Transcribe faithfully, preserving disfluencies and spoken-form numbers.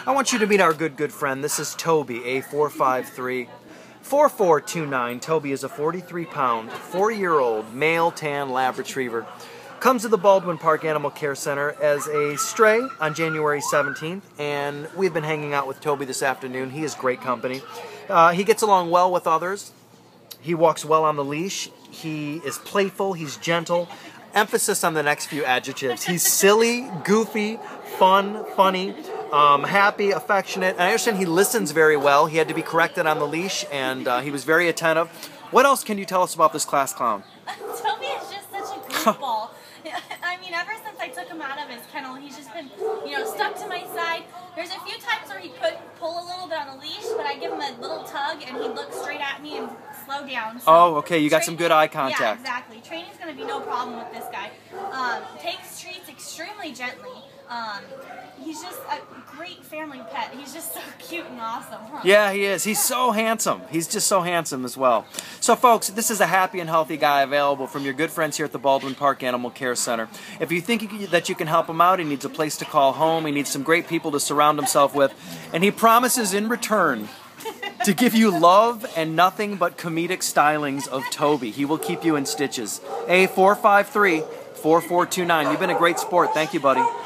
I want you to meet our good, good friend. This is Toby, A four five three four four two nine. Toby is a forty-three pound, four-year-old male tan lab retriever. Comes to the Baldwin Park Animal Care Center as a stray on January seventeenth, and we've been hanging out with Toby this afternoon. He is great company. Uh, he gets along well with others. He walks well on the leash. He is playful. He's gentle. Emphasis on the next few adjectives. He's silly, goofy, fun, funny, um, happy, affectionate. And I understand he listens very well. He had to be corrected on the leash, and uh, he was very attentive. What else can you tell us about this class clown? Toby is just such a goofball. I mean, ever since I took him out of his kennel, he's just been, you know, stuck to my side. There's a few times where he could pull a little bit on the leash, but I give him a little tug, and he'd look straight at me and slow down. So oh, okay. You got training, some good eye contact. Yeah, exactly. Training's going to be no problem with this guy. Um, takes treats extremely gently. Um, he's just a great family pet. He's just so cute and awesome. Huh? Yeah, he is. He's so handsome. He's just so handsome as well. So, folks, this is a happy and healthy guy available from your good friends here at the Baldwin Park Animal Care Center. If you think you can, that you can help him out, he needs a place to call home. He needs some great people to surround himself with. And he promises in return to give you love and nothing but comedic stylings of Toby. He will keep you in stitches. A four five three four four two nine. You've been a great sport. Thank you, buddy.